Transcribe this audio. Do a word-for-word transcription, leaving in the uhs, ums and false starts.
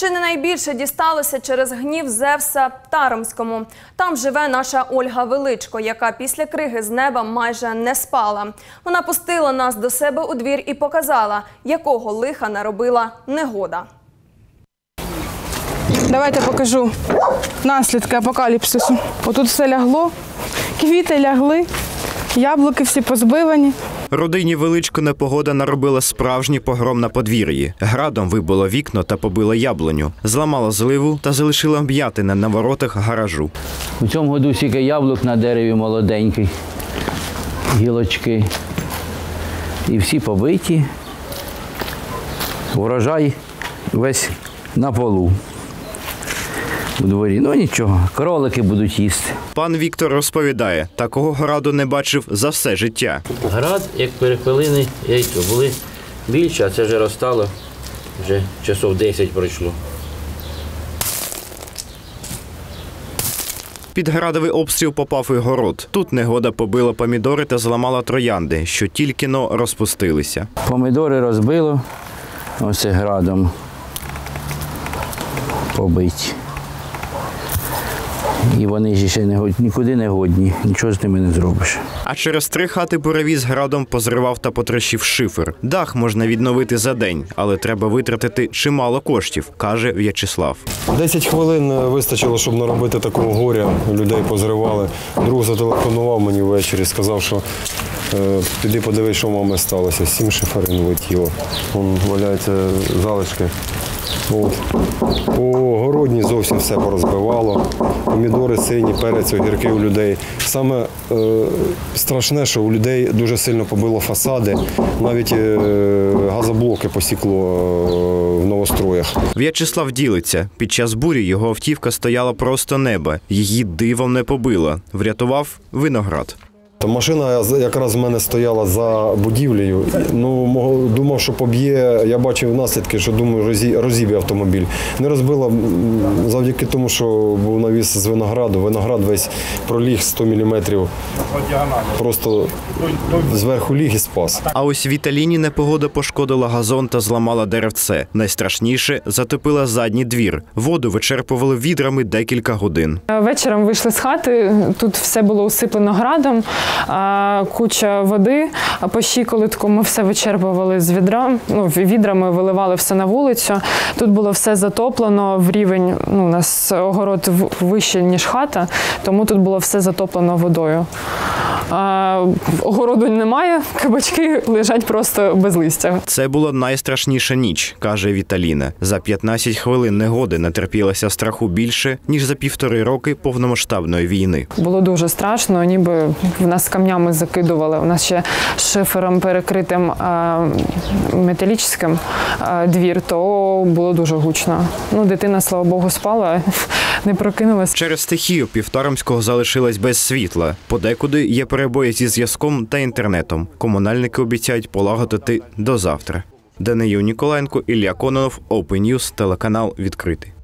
Чи не найбільше дісталося через гнів Зевса Таромському? Там живе наша Ольга Величко, яка після криги з неба майже не спала. Вона пустила нас до себе у двір і показала, якого лиха наробила негода. Давайте покажу наслідки апокаліпсису. Отут все лягло, квіти лягли, яблуки всі позбивані. Родині Величко непогода наробила справжній погром на подвір'ї. Градом вибило вікно та побило яблуню. Зламало зливу та залишила м'ятини на воротах гаражу. У цьому году стільки яблук на дереві молоденький, гілочки. І всі побиті. Урожай весь на полу у дворі. Ну нічого, кролики будуть їсти. Пан Віктор розповідає, такого граду не бачив за все життя. Град, як перепелине яйцо, були більше, а це вже розтало, вже часов десять пройшло. Під градовий обстріл попав і город. Тут негода побила помідори та зламала троянди, що тільки-но розпустилися. Помідори розбило, ось градом побиті. І вони ж ще не годні, нікуди не годні, нічого з ними не зробиш. А через три хати буревій градом позривав та потрощив шифер. Дах можна відновити за день, але треба витратити чимало коштів, каже В'ячеслав. Десять хвилин вистачило, щоб наробити такого горя. Людей позривали. Друг зателефонував мені ввечері, сказав, що е, піди подивись, що в мами сталося. Сім шиферин летіло. Вон валяються залишки. От. По городні зовсім все порозбивало. Помідори сині, перець, огірки у людей. Саме е, страшне, що у людей дуже сильно побило фасади, навіть е, газоблоки посікло е, в новостроях. В'ячеслав ділиться. Під час бурі його автівка стояла просто неба. Її дивом не побило. Врятував виноград. Машина якраз в мене стояла за будівлею. Ну, думав, що поб'є, я бачив наслідки, що думаю, розіб'є автомобіль. Не розбила завдяки тому, що був навіс з винограду. Виноград весь проліг сто міліметрів. Просто зверху ліг і спас. А ось Віталіні непогода пошкодила газон та зламала деревце. Найстрашніше – затопила задній двір. Воду вичерпували відрами декілька годин. Вечором вийшли з хати, тут все було усиплено градом. Куча води, по щиколотку ми все вичерпували з відра, ну, відрами виливали все на вулицю. Тут було все затоплено в рівень, ну, у нас огород вище, ніж хата, тому тут було все затоплено водою. А, огороду немає, кабачки лежать просто без листя. Це була найстрашніша ніч, каже Віталіна. За п'ятнадцять хвилин негоди натерпілася страху більше, ніж за півтори роки повномасштабної війни. Було дуже страшно, ніби в нас камнями закидували. У нас ще шифером перекритим а, металічним а, двір, то було дуже гучно. Ну, дитина, слава Богу, спала, не прокинулась. Через стихію Півтаромського залишилась без світла. Подекуди є перебої зі зв'язком та інтернетом. Комунальники обіцяють полагодити до завтра. Даниїл Ніколаєнко, Ілля Кононов, Open News, телеканал «Відкритий».